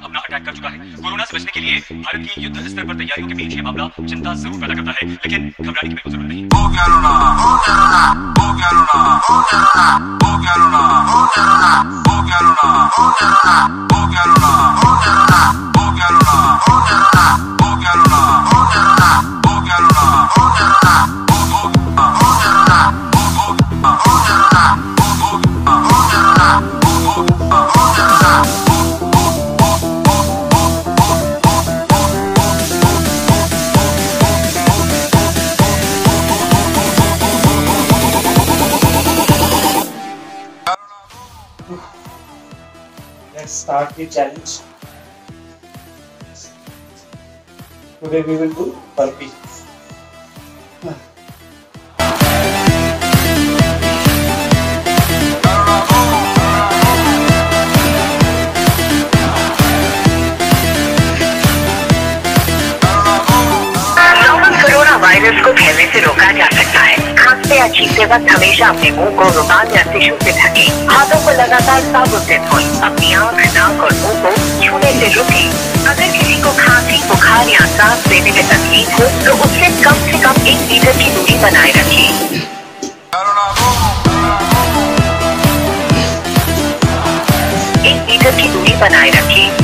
अपना अटैक कर चुका है। कोरोना से बचने के लिए भारत की युद्ध स्तर पर तैयारियों के बीच ये मामला चिंता जरूर पैदा करता है, लेकिन घबराने की बिल्कुल जरूरत नहीं। Let's start the challenge. Today we will do burpee. Virus को फैलने से रोका जा सकता है। खांसते या छींकते वक्त हमेशा अपने मुंह को रुमाल या टिश्यू से ढकें। हाथों को लगातार साबुन से धोएं। अपनी आँख, नाक और मुंह को छूने से रुकें। अगर किसी को खांसी, बुखार या सांस लेने में तकलीफ हो तो उससे कम 1 मीटर की दूरी बनाए रखें। 1 मीटर की दूरी बनाए रखें।